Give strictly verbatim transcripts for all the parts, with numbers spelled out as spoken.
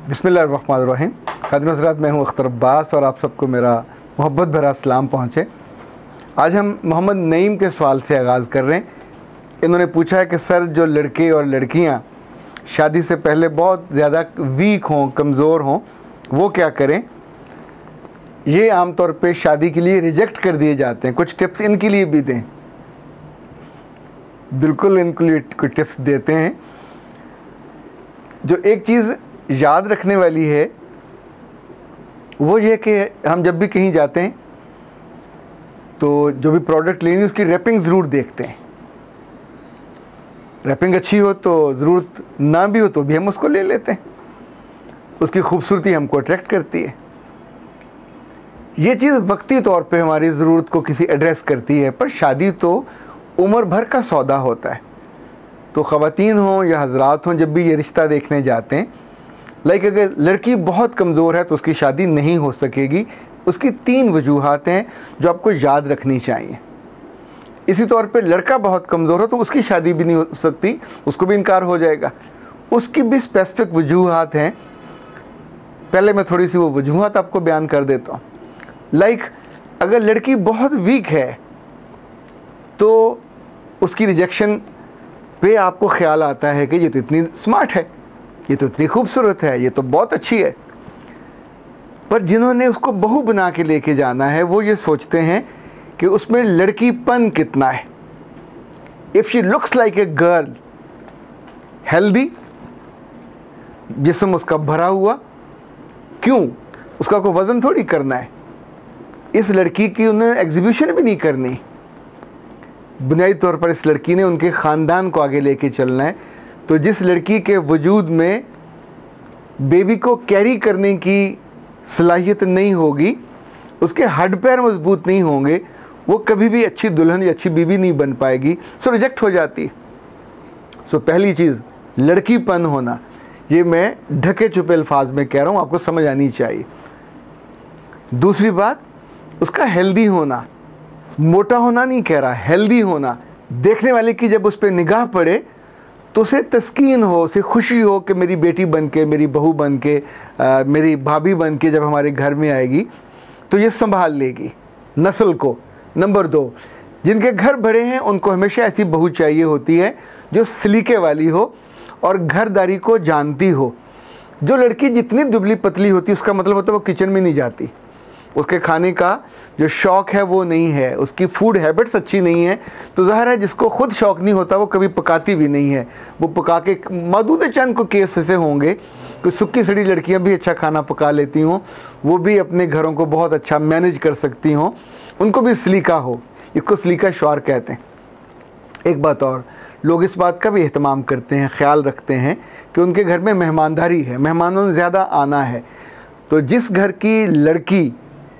बिस्मिल्लाहिर्रहमानिर्रहीम। खादिम हज़रात, मैं हूँ अख्तर अब्बास और आप सबको मेरा मोहब्बत भरा सलाम पहुँचे। आज हम मोहम्मद नईम के सवाल से आगाज़ कर रहे हैं। इन्होंने पूछा है कि सर, जो लड़के और लड़कियाँ शादी से पहले बहुत ज़्यादा वीक हों, कमज़ोर हों, वो क्या करें? ये आम तौर पे शादी के लिए रिजेक्ट कर दिए जाते हैं। कुछ टिप्स इनके लिए भी दें। बिल्कुल इनके लिए कुछ टिप्स देते हैं। जो एक चीज़ याद रखने वाली है वो ये कि हम जब भी कहीं जाते हैं तो जो भी प्रोडक्ट लेनी उसकी रैपिंग ज़रूर देखते हैं। रैपिंग अच्छी हो तो ज़रूरत ना भी हो तो भी हम उसको ले लेते हैं। उसकी खूबसूरती हमको अट्रैक्ट करती है। ये चीज़ वक्ती तौर पे हमारी ज़रूरत को किसी एड्रेस करती है, पर शादी तो उम्र भर का सौदा होता है। तो ख़वातीन हों या हज़रात हों, जब भी ये रिश्ता देखने जाते हैं, लाइक अगर लड़की बहुत कमज़ोर है तो उसकी शादी नहीं हो सकेगी। उसकी तीन वजूहात हैं जो आपको याद रखनी चाहिए। इसी तौर पे लड़का बहुत कमज़ोर हो तो उसकी शादी भी नहीं हो सकती, उसको भी इनकार हो जाएगा। उसकी भी स्पेसिफिक वजूहात हैं। पहले मैं थोड़ी सी वो वजूहात आपको बयान कर देता हूँ। लाइक अगर लड़की बहुत वीक है तो उसकी रिजेक्शन पे आपको ख्याल आता है कि ये तो इतनी स्मार्ट है, ये तो इतनी खूबसूरत है, ये तो बहुत अच्छी है। पर जिन्होंने उसको बहू बना के लेके जाना है वो ये सोचते हैं कि उसमें लड़कीपन कितना है। If she looks like a girl, healthy, जिस्म उसका भरा हुआ, क्यों? उसका कोई वज़न थोड़ी करना है। इस लड़की की उन्हें एग्जीबिशन भी नहीं करनी। बुनियादी तौर पर इस लड़की ने उनके ख़ानदान को आगे लेके चलना है। तो जिस लड़की के वजूद में बेबी को कैरी करने की सलाहियत नहीं होगी, उसके हड्ड पैर मजबूत नहीं होंगे, वो कभी भी अच्छी दुल्हन या अच्छी बीवी नहीं बन पाएगी। सो रिजेक्ट हो जाती है। सो पहली चीज़ लड़कीपन होना। ये मैं ढके छुपे अल्फाज में कह रहा हूँ, आपको समझ आनी चाहिए। दूसरी बात, उसका हेल्दी होना। मोटा होना नहीं कह रहा, हेल्दी होना। देखने वाले की जब उस पर निगाह पड़े तो उसे तस्कीन हो, उसे खुशी हो कि मेरी बेटी बन के, मेरी बहू बन के, आ, मेरी भाभी बन के जब हमारे घर में आएगी तो ये संभाल लेगी नस्ल को। नंबर दो, जिनके घर बड़े हैं उनको हमेशा ऐसी बहू चाहिए होती है जो सलीके वाली हो और घरदारी को जानती हो। जो लड़की जितनी दुबली पतली होती है उसका मतलब होता है वो किचन में नहीं जाती, उसके खाने का जो शौक़ है वो नहीं है, उसकी फूड हैबिट्स अच्छी नहीं है। तो ज़ाहिर है जिसको ख़ुद शौक़ नहीं होता वो कभी पकाती भी नहीं है। वो पका के मौजूद चंद को केस ऐसे होंगे कि सुक्की सड़ी लड़कियां भी अच्छा खाना पका लेती हों, वो भी अपने घरों को बहुत अच्छा मैनेज कर सकती हों, उनको भी सलीका हो। इसको सलीका शौहर कहते हैं। एक बात और, लोग इस बात का भी एहतमाम करते हैं, ख्याल रखते हैं कि उनके घर में मेहमानदारी है, मेहमानों ने ज़्यादा आना है। तो जिस घर की लड़की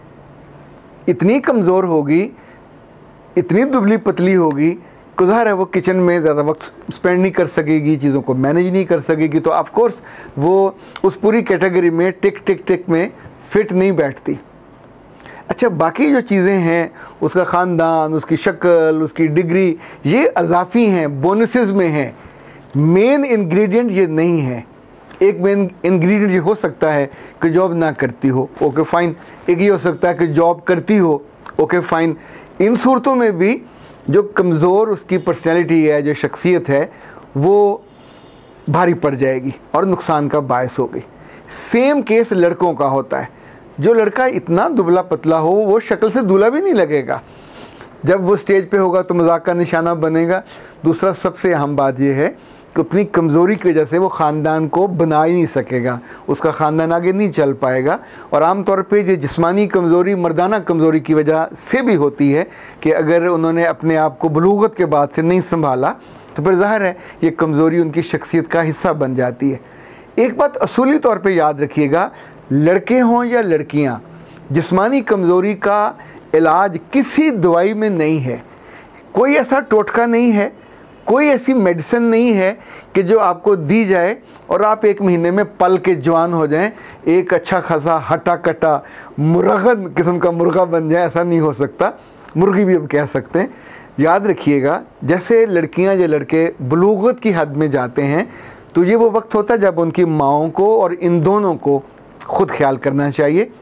इतनी कमज़ोर होगी, इतनी दुबली पतली होगी, ज़ाहिर है वो किचन में ज़्यादा वक्त स्पेंड नहीं कर सकेगी, चीज़ों को मैनेज नहीं कर सकेगी। तो ऑफ कोर्स वो उस पूरी कैटेगरी में टिक टिक टिक में फ़िट नहीं बैठती। अच्छा, बाकी जो चीज़ें हैं, उसका ख़ानदान, उसकी शक्ल, उसकी डिग्री, ये अजाफ़ी हैं, बोनसेस में हैं। मेन इंग्रेडिएंट ये नहीं है। एक मेन इंग्रेडिएंट ये हो सकता है कि जॉब ना करती हो, ओके फ़ाइन। एक ये हो सकता है कि जॉब करती हो, ओके फ़ाइन। इन सूरतों में भी जो कमज़ोर उसकी पर्सनैलिटी है, जो शख्सियत है, वो भारी पड़ जाएगी और नुकसान का बायस होगी। सेम केस लड़कों का होता है। जो लड़का इतना दुबला पतला हो वो शक्ल से दूल्हा भी नहीं लगेगा। जब वो स्टेज पे होगा तो मजाक का निशाना बनेगा। दूसरा सबसे अहम बात यह है कि अपनी कमज़ोरी की वजह से वो ख़ानदान को बना ही नहीं सकेगा, उसका ख़ानदान आगे नहीं चल पाएगा। और आम तौर पे ये जिस्मानी कमज़ोरी मर्दाना कमज़ोरी की वजह से भी होती है कि अगर उन्होंने अपने आप को बलूगत के बाद से नहीं संभाला तो फिर ज़ाहिर है ये कमज़ोरी उनकी शख्सियत का हिस्सा बन जाती है। एक बात असूली तौर पर याद रखिएगा, लड़के हों या लड़कियाँ, जिस्मानी कमज़ोरी का इलाज किसी दवाई में नहीं है। कोई ऐसा टोटका नहीं है, कोई ऐसी मेडिसिन नहीं है कि जो आपको दी जाए और आप एक महीने में पल के जवान हो जाएं, एक अच्छा खासा हटा कटा मुरगन किस्म का मुर्गा बन जाए। ऐसा नहीं हो सकता, मुर्गी भी हम कह सकते हैं। याद रखिएगा, जैसे लड़कियां या लड़के बलूगत की हद में जाते हैं तो ये वो वक्त होता है जब उनकी माँओं को और इन दोनों को खुद ख्याल करना चाहिए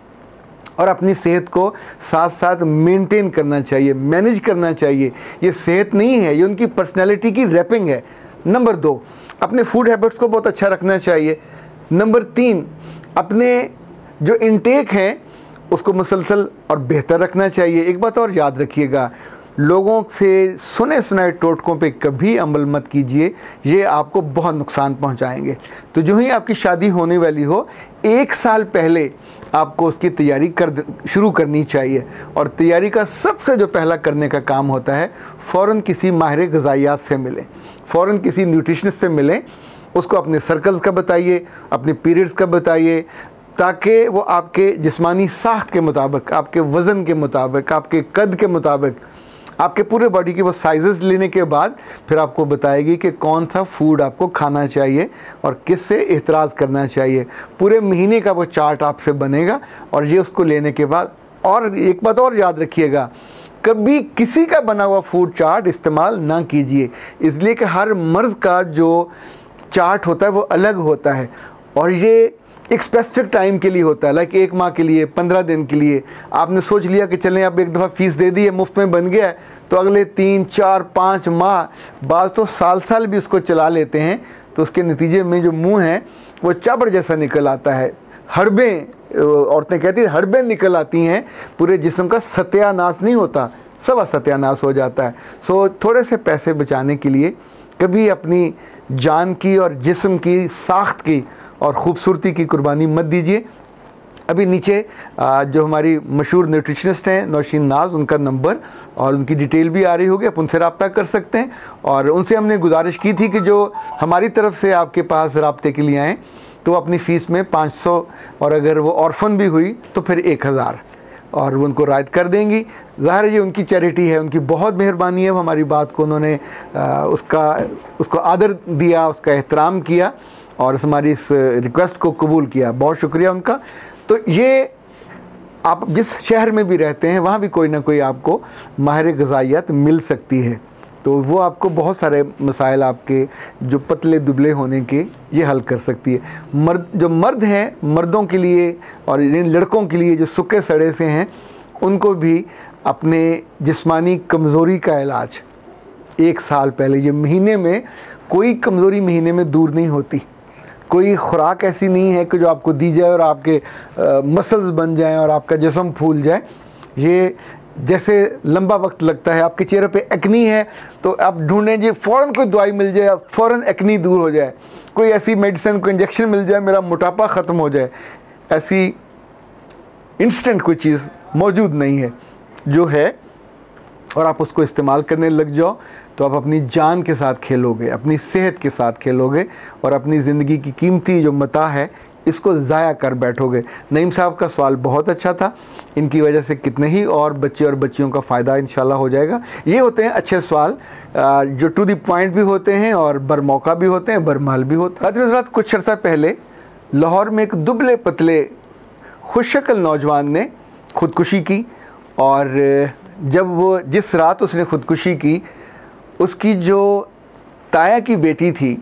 और अपनी सेहत को साथ साथ मेंटेन करना चाहिए, मैनेज करना चाहिए। ये सेहत नहीं है, ये उनकी पर्सनैलिटी की रैपिंग है। नंबर दो, अपने फूड हैबिट्स को बहुत अच्छा रखना चाहिए। नंबर तीन, अपने जो इनटेक हैं उसको मुसलसल और बेहतर रखना चाहिए। एक बात और याद रखिएगा, लोगों से सुने सुनाए टोटकों पे कभी अमल मत कीजिए, ये आपको बहुत नुकसान पहुंचाएंगे। तो जो ही आपकी शादी होने वाली हो, एक साल पहले आपको उसकी तैयारी कर शुरू करनी चाहिए। और तैयारी का सबसे जो पहला करने का काम होता है, फ़ौरन किसी माहिर ग़िज़ाइयात से मिलें, फ़ौरन किसी न्यूट्रिशनिस्ट से मिलें, उसको अपने सर्कल्स का बताइए, अपने पीरियड्स का बताइए, ताकि वो आपके जिस्मानी साख्त के मुताबिक, आपके वज़न के मुताबिक, आपके कद के मुताबिक, आपके पूरे बॉडी के वो साइजेस लेने के बाद फिर आपको बताएगी कि कौन सा फूड आपको खाना चाहिए और किस से एहतराज़ करना चाहिए। पूरे महीने का वो चार्ट आपसे बनेगा और ये उसको लेने के बाद। और एक बात और याद रखिएगा, कभी किसी का बना हुआ फूड चार्ट इस्तेमाल ना कीजिए, इसलिए कि हर मर्ज़ का जो चार्ट होता है वो अलग होता है और ये एक स्पेसिफिक टाइम के लिए होता है, लाइक एक माह के लिए, पंद्रह दिन के लिए। आपने सोच लिया कि चलें अब एक दफ़ा फ़ीस दे दी है, मुफ्त में बन गया है, तो अगले तीन चार पाँच माह, बाज़ तो साल साल भी उसको चला लेते हैं। तो उसके नतीजे में जो मुंह है वो चाबर जैसा निकल आता है, हड़बें, औरतें कहती हैं हड़बें निकल आती हैं, पूरे जिस्म का सत्यानाश नहीं होता, सब सत्यानाश हो जाता है। सो थोड़े से पैसे बचाने के लिए कभी अपनी जान की और जिस्म की साख्त की और ख़ूबसूरती की कुर्बानी मत दीजिए। अभी नीचे जो हमारी मशहूर न्यूट्रिशनिस्ट हैं नौशीन नाज, उनका नंबर और उनकी डिटेल भी आ रही होगी, आप उनसे रब्ता कर सकते हैं। और उनसे हमने गुजारिश की थी कि जो हमारी तरफ से आपके पास रब्ते के लिए आएँ तो अपनी फ़ीस में पाँच सौ, और अगर वो ऑर्फन भी हुई तो फिर एक हज़ार, और वो उनको रायत कर देंगी। ज़ाहिर ये उनकी चैरिटी है, उनकी बहुत मेहरबानी है, हमारी बात को उन्होंने आ, उसका उसको आदर दिया, उसका एहतराम किया और हमारी इस रिक्वेस्ट को कबूल किया। बहुत शुक्रिया उनका। तो ये आप जिस शहर में भी रहते हैं वहाँ भी कोई ना कोई आपको माहिर ग़िज़ाइयत मिल सकती है, तो वो आपको बहुत सारे मसाइल आपके जो पतले दुबले होने के ये हल कर सकती है। मर्द जो मर्द हैं, मर्दों के लिए और इन लड़कों के लिए जो सूखे सड़े से हैं, उनको भी अपने जिस्मानी कमज़ोरी का इलाज एक साल पहले, ये महीने में कोई कमज़ोरी महीने में दूर नहीं होती। कोई खुराक ऐसी नहीं है कि जो आपको दी जाए और आपके मसल्स बन जाएं और आपका जिस्म फूल जाए। ये जैसे लंबा वक्त लगता है, आपके चेहरे पे एक्नी है तो आप ढूंढें जी फ़ौरन कोई दवाई मिल जाए, फ़ौरन एक्नी दूर हो जाए, कोई ऐसी मेडिसिन, कोई इंजेक्शन मिल जाए, मेरा मोटापा ख़त्म हो जाए। ऐसी इंस्टेंट कोई चीज़ मौजूद नहीं है। जो है और आप उसको इस्तेमाल करने लग जाओ तो आप अपनी जान के साथ खेलोगे, अपनी सेहत के साथ खेलोगे और अपनी ज़िंदगी की कीमती जो मता है इसको ज़ाया कर बैठोगे। नईम साहब का सवाल बहुत अच्छा था, इनकी वजह से कितने ही और बच्चे और बच्चियों का फ़ायदा इंशाल्लाह हो जाएगा। ये होते हैं अच्छे सवाल जो टू द पॉइंट भी होते हैं और बरमौका भी होते हैं, बरमाल भी होते हैं। हज़रात, कुछ अर्सा पहले लाहौर में एक दुबले पतले खुशशक्ल नौजवान ने ख़ुदकुशी की और जब वो जिस रात उसने ख़ुदकुशी की, उसकी जो ताया की बेटी थी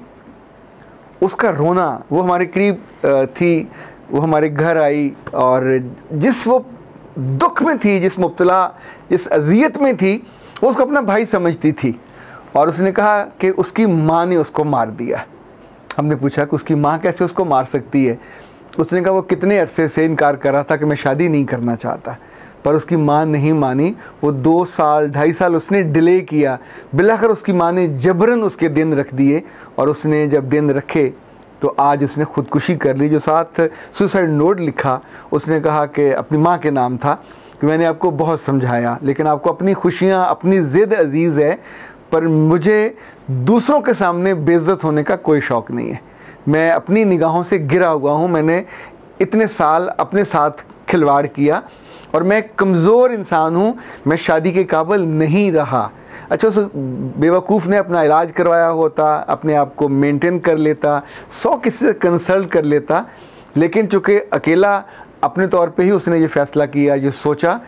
उसका रोना, वो हमारे करीब थी, वो हमारे घर आई और जिस वो दुख में थी, जिस मुब्तला, जिस अज़ियत में थी, वो उसको अपना भाई समझती थी और उसने कहा कि उसकी माँ ने उसको मार दिया। हमने पूछा कि उसकी माँ कैसे उसको मार सकती है? उसने कहा वो कितने अरसे से इनकार कर रहा था कि मैं शादी नहीं करना चाहता, पर उसकी माँ नहीं मानी। वो दो साल ढाई साल उसने डिले किया, बिलाखिर उसकी माँ ने जबरन उसके दिन रख दिए और उसने जब दिन रखे तो आज उसने ख़ुदकुशी कर ली। जो साथ सुसाइड नोट लिखा, उसने कहा कि अपनी माँ के नाम था कि मैंने आपको बहुत समझाया, लेकिन आपको अपनी खुशियाँ, अपनी ज़िद अज़ीज़ है, पर मुझे दूसरों के सामने बेइज्जत होने का कोई शौक़ नहीं है। मैं अपनी निगाहों से गिरा हुआ हूँ, मैंने इतने साल अपने साथ खिलवाड़ किया और मैं कमज़ोर इंसान हूँ, मैं शादी के काबिल नहीं रहा। अच्छा, उस बेवकूफ़ ने अपना इलाज करवाया होता, अपने आप को मेंटेन कर लेता, सौ किसी से कंसल्ट कर लेता, लेकिन चूँकि अकेला अपने तौर पे ही उसने ये फ़ैसला किया, ये सोचा।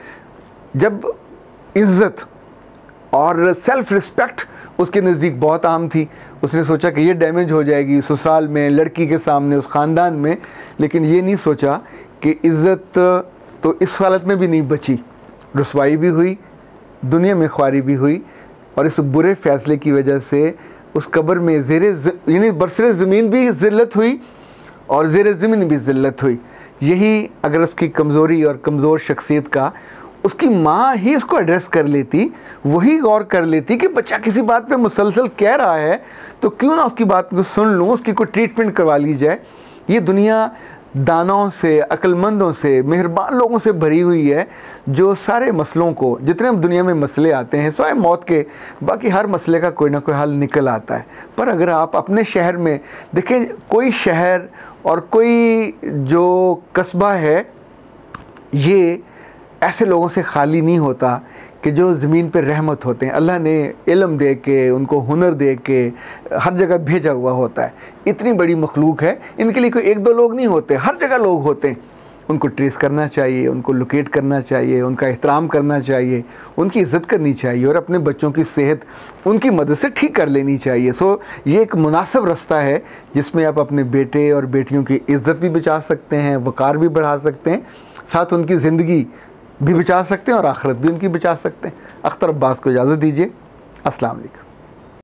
जब इज़्ज़त और सेल्फ़ रिस्पेक्ट उसके नज़दीक बहुत अहम थी, उसने सोचा कि ये डैमेज हो जाएगी ससुराल में, लड़की के सामने, उस ख़ानदान में, लेकिन ये नहीं सोचा कि इज़्ज़त तो इस हालत में भी नहीं बची, रुसवाई भी हुई, दुनिया में ख्वारी भी हुई, और इस बुरे फ़ैसले की वजह से उस कब्र में ज़ेरे यानी बरसरे ज़मीन भी ज़िल्लत हुई और ज़ेरे ज़मीन भी ज़िल्लत हुई। यही अगर उसकी कमज़ोरी और कमज़ोर शख्सियत का उसकी माँ ही उसको एड्रेस कर लेती, वही गौर कर लेती कि बच्चा किसी बात पे मुसलसल कह रहा है तो क्यों ना उसकी बात को सुन लूँ, उसकी कोई ट्रीटमेंट करवा ली जाए। ये दुनिया दानों से, अक्लमंदों से, मेहरबान लोगों से भरी हुई है, जो सारे मसलों को, जितने दुनिया में मसले आते हैं सिवाय मौत के, बाकी हर मसले का कोई ना कोई हल निकल आता है। पर अगर आप अपने शहर में देखें, कोई शहर और कोई जो कस्बा है ये ऐसे लोगों से खाली नहीं होता कि जो ज़मीन पर रहमत होते हैं, अल्लाह ने इल्म दे के, उनको हुनर दे के हर जगह भेजा हुआ होता है। इतनी बड़ी मखलूक है, इनके लिए कोई एक दो लोग नहीं होते, हर जगह लोग होते हैं। उनको ट्रेस करना चाहिए, उनको लोकेट करना चाहिए, उनका एहतराम करना चाहिए, उनकी इज़्ज़त करनी चाहिए और अपने बच्चों की सेहत उनकी मदद से ठीक कर लेनी चाहिए। सो ये एक मुनासिब रास्ता है जिसमें आप अपने बेटे और बेटियों की इज़्ज़त भी बचा सकते हैं, वक़ार भी बढ़ा सकते हैं, साथ उनकी ज़िंदगी भी बचा सकते हैं और आखिरत भी उनकी बचा सकते हैं। अख्तर अब्बास को इजाज़त दीजिए। अस्सलाम वालेकुम।